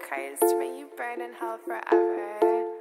Christ, may you burn in hell forever.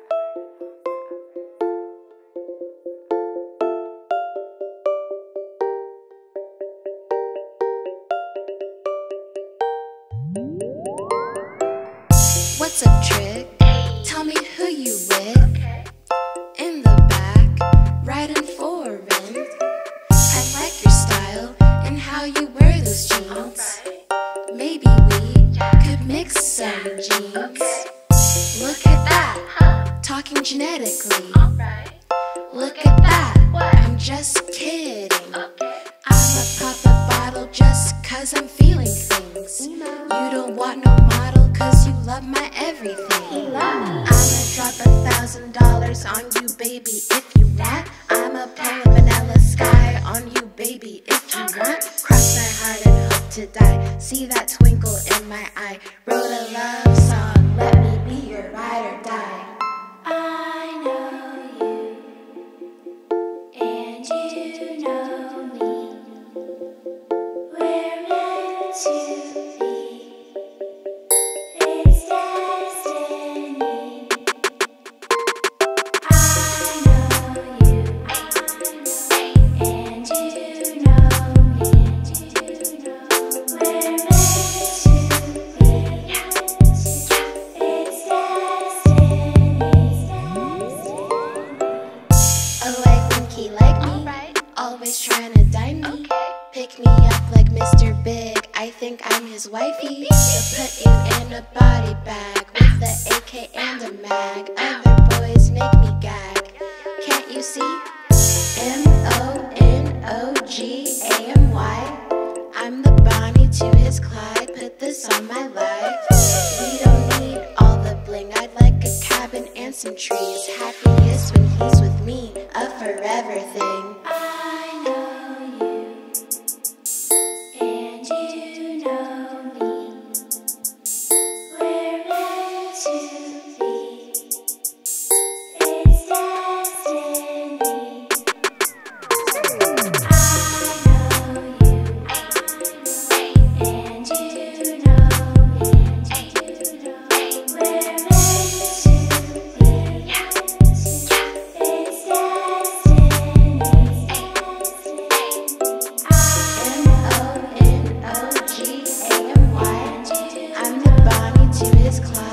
What's up, Trick? Tell me who you with. In the back, riding foreign. I like your style and how you wear those jeans. Maybe we could mix some jeans. Look at that, talking genetically. Look at that, I'm just kidding. I'ma pop a bottle just cause I'm feeling things. You don't want no model cause you love my everything. I'ma drop $1,000 on you, baby, if you want. I'ma pull a vanilla sky on you, baby, if you want. Cross my heart and hope to die. See that twinkle in my eye. Wrote a love song, let me be your ride or die. I know you, and you know me. We're meant to be. It's destiny. I know you, and you know me. We're meant to be. It's destiny. Oh, I think he like me. Always trying to dine me. Pick me up like Mr. Big. I think I'm his wifey. He'll put you in a body bag with the AK and a mag. Other boys make me gag. Can't you see? M-O-N-O-G-A-M-Y. I'm the Bonnie to his Clyde. Put this on my life. We don't need all the bling. I'd like a cabin and some trees. Happiest when he's with me. A forever thing. I know you, and you know me. We're meant to be. It's destiny. I know you, and you know me. We're meant to be. It's destiny. M-O-N-O-G-A-M-Y. I'm the Bonnie to his Clyde.